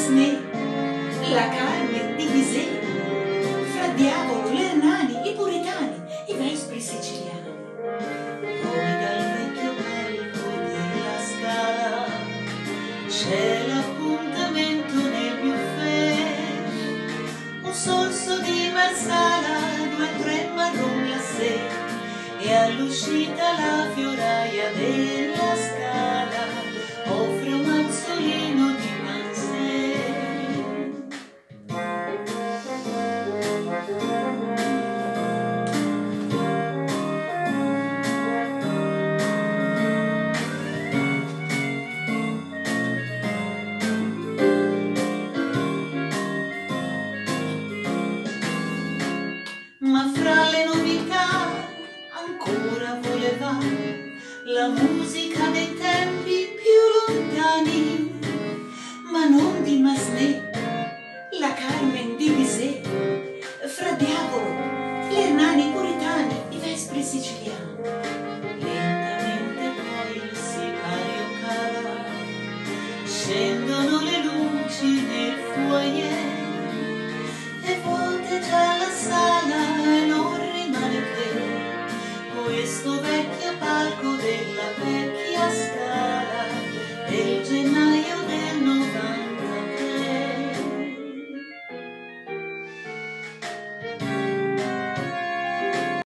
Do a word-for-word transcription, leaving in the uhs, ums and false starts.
Disney, la Carmen di Bizet, fra diavolo, l'Ernani, i puritani, i vespri siciliani. Poi dal vecchio palco della Scala c'è l'appuntamento nel buffet, un sorso di Marsala, due tre marroni a sé, e all'uscita la fioraia del